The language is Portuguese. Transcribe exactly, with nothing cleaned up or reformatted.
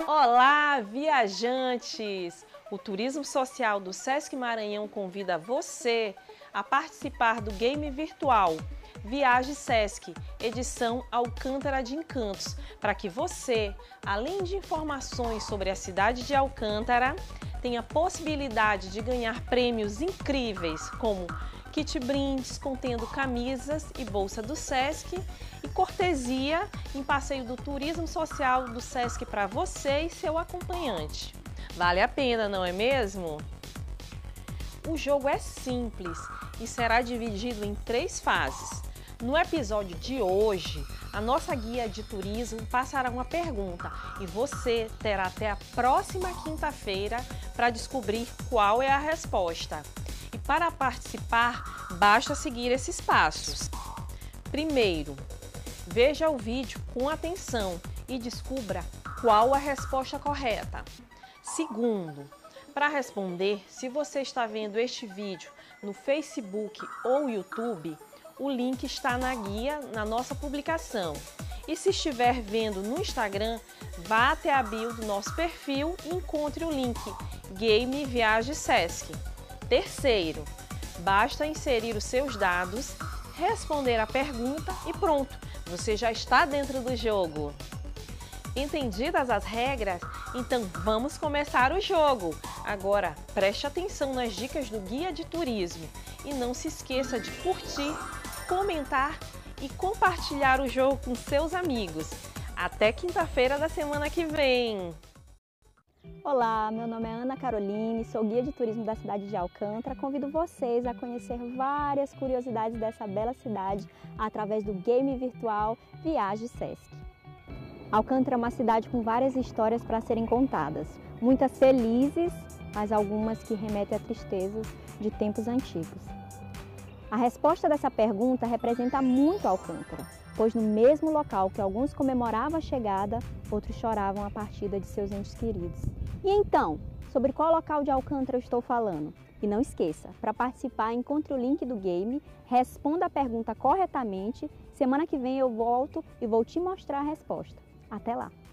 Olá, viajantes! O Turismo Social do Sesc Maranhão convida você a participar do game virtual Viagem Sesc, edição Alcântara de Encantos, para que você, além de informações sobre a cidade de Alcântara, tenha a possibilidade de ganhar prêmios incríveis, como kit brindes contendo camisas e bolsa do Sesc e cortesia em passeio do Turismo Social do Sesc para você e seu acompanhante. Vale a pena, não é mesmo? O jogo é simples e será dividido em três fases. No episódio de hoje, a nossa guia de turismo passará uma pergunta e você terá até a próxima quinta-feira para descobrir qual é a resposta. E para participar, basta seguir esses passos. Primeiro, veja o vídeo com atenção e descubra qual a resposta correta. Segundo, para responder, se você está vendo este vídeo no Facebook ou YouTube, o link está na guia, na nossa publicação. E se estiver vendo no Instagram, vá até a bio do nosso perfil e encontre o link Game Viagem Sesc. Terceiro, basta inserir os seus dados, responder a pergunta e pronto, você já está dentro do jogo. Entendidas as regras? Então vamos começar o jogo! Agora preste atenção nas dicas do Guia de Turismo e não se esqueça de curtir, comentar e compartilhar o jogo com seus amigos. Até quinta-feira da semana que vem! Olá, meu nome é Ana Caroline, sou guia de turismo da cidade de Alcântara. Convido vocês a conhecer várias curiosidades dessa bela cidade através do game virtual Viagem Sesc. Alcântara é uma cidade com várias histórias para serem contadas, muitas felizes, mas algumas que remetem a tristezas de tempos antigos. A resposta dessa pergunta representa muito Alcântara, pois no mesmo local que alguns comemoravam a chegada, outros choravam a partida de seus entes queridos. E então, sobre qual local de Alcântara eu estou falando? E não esqueça, para participar, encontre o link do game, responda a pergunta corretamente. Semana que vem eu volto e vou te mostrar a resposta. Até lá!